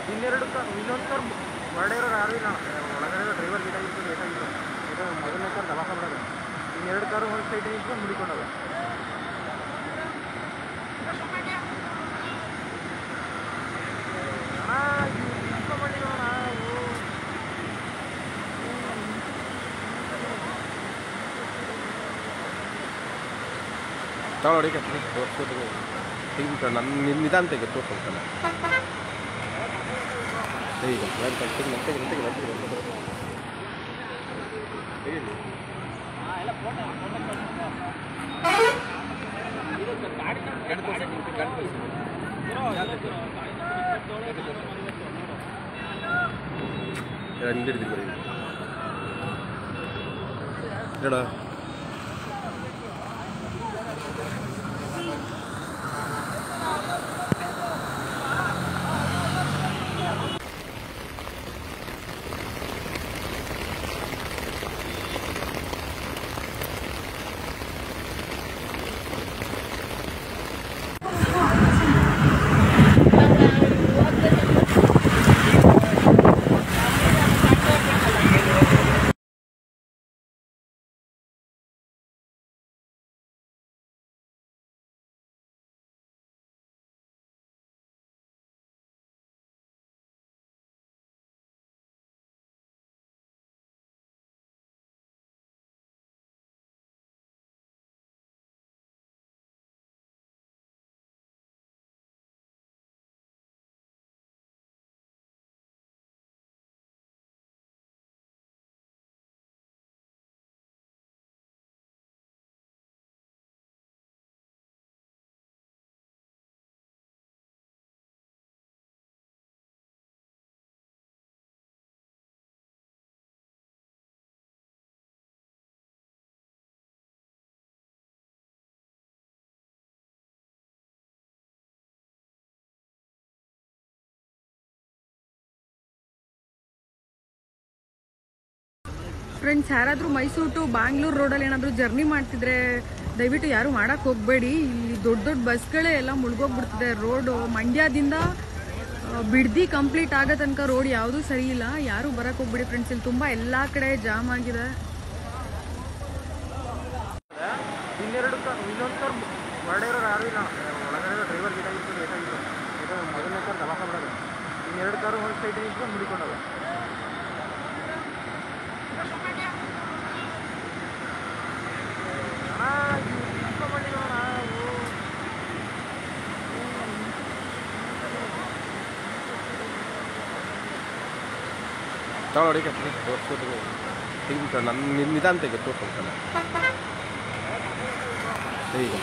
ಇನ್ನೊಂದು ಕಾರ್ ಹೊರಡಿರೋರು ಯಾರೂ ಇಲ್ಲ. ಒಳಗಡೆ ಡ್ರೈವರ್ ಬೇಕಾಗಿತ್ತು, ಬೇಕಾಗಿತ್ತು. ಇದು ಮೊದಲನೇ ಕಾರ್ ದವಾಖ ಬಿಡೋದು. ಇನ್ನೆರಡು ಕಾರು ಒಂದು ಸೈಡ್ ನಿಂತ್ಕೊಂಡು ಮುಡಿಕೊಂಡವು. ತಗೊಳ್ಳಿ ತೋರಿಸ್ಕೊತೀವಿ ತೆಗಿಬಿಟ್ಟು ನನ್ನ ನಿಧಾನ ತೆಗೆ ತೋರಿಸ್ಕೊಳ್ತಾನೆ ಈಗ ಹಿಂದಿಡ್ದು ಬರೀ ಹೇಳ ಫ್ರೆಂಡ್ಸ್, ಯಾರಾದರೂ ಮೈಸೂರು ಟು ಬ್ಯಾಂಗ್ಳೂರು ರೋಡಲ್ಲಿ ಏನಾದರೂ ಜರ್ನಿ ಮಾಡ್ತಿದ್ರೆ ದಯವಿಟ್ಟು ಯಾರು ಮಾಡಕ್ಕೆ ಹೋಗಬೇಡಿ. ಇಲ್ಲಿ ದೊಡ್ಡ ದೊಡ್ಡ ಬಸ್ಗಳೇ ಎಲ್ಲ ಮುಳುಗೋಗ್ಬಿಡ್ತಿದೆ. ರೋಡು ಮಂಡ್ಯದಿಂದ ಬಿಡ್ದಿ ಕಂಪ್ಲೀಟ್ ಆಗೋ ತನಕ ರೋಡ್ ಯಾವುದೂ ಸರಿ ಇಲ್ಲ. ಯಾರು ಬರಕ್ಕೆ ಹೋಗ್ಬೇಡಿ ಫ್ರೆಂಡ್ಸ್. ಇಲ್ಲಿ ತುಂಬ ಎಲ್ಲ ಕಡೆ ಜಾಮ್ ಆಗಿದೆ. ಇನ್ನೊಂದು ಕಾರ್ ಹೊರಡಿರೋರು ಯಾರೂ ಇಲ್ಲ. ಒಳಗಡೆ ಡ್ರೈವರ್ ಬೇಕಾಗಿತ್ತು, ಬೇಕಾಗಿತ್ತು. ಇದು ಮೊದಲನೇ ಕಾರ್ ದವಾಖ ಬಿಡೋದು. ಇನ್ನೆರಡು ಕಾರು ಒಂದು ಸೈಡ್ ನಿಂತ್ಕೊಂಡು ಮುಡಿಕೊಂಡವು. ತಗೊಳ್ಳಿ ತೋರಿಸ್ಕೊತೀವಿ ತೆಗಿಬಿಟ್ಟು ನನ್ನ ನಿಧಾನ ತೆಗೆ ತೋರಿಸ್ಕೊಳ್ತಾನೆ ಈಗ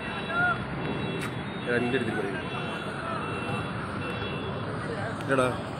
ಹಿಂದಿಡ್ದು ಬರೀ ಹೇಳ